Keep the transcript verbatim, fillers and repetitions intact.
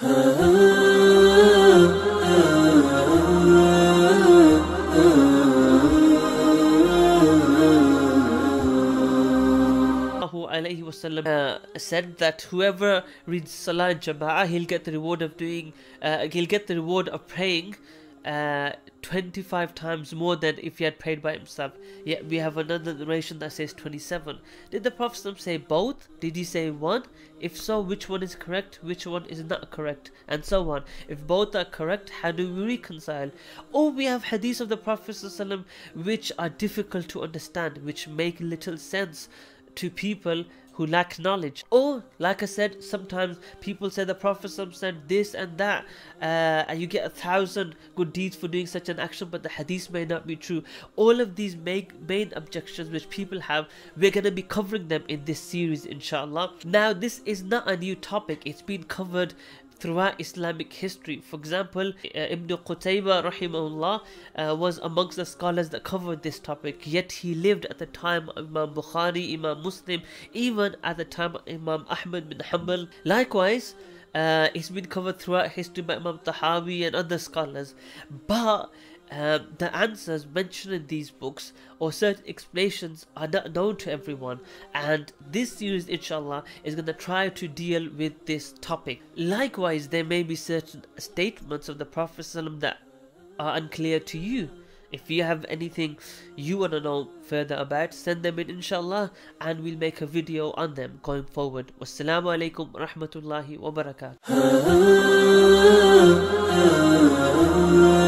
Uh, said that whoever reads Salah in Jama'ah, he'll get the reward of doing, uh, he'll get the reward of praying uh, twenty-five times more than if he had prayed by himself. Yet we have another narration that says twenty-seven. Did the Prophet say both? Did he say one? If so, which one is correct? Which one is not correct? And so on. If both are correct, how do we reconcile? Or we have hadiths of the Prophet ﷺ which are difficult to understand, which make little sense to people who lack knowledge. Or, like I said, sometimes people say the Prophet said this and that, uh, and you get a thousand good deeds for doing such an action, but the hadith may not be true. All of these main, main objections which people have, we're going to be covering them in this series, inshallah. Now, this is not a new topic. It's been covered throughout Islamic history. For example, uh, Ibn Qutaybah rahimahullah uh, was amongst the scholars that covered this topic, yet he lived at the time of Imam Bukhari, Imam Muslim, even at the time of Imam Ahmad bin Hanbal. Likewise, uh, it's been covered throughout history by Imam Tahawi and other scholars. But Um, the answers mentioned in these books or certain explanations are not known to everyone, and this series inshallah is going to try to deal with this topic. Likewise, there may be certain statements of the Prophet ﷺ that are unclear to you. If you have anything you want to know further about, send them in inshallah, and we'll make a video on them going forward. Wassalamu alaikum wa rahmatullahi wa barakatuh.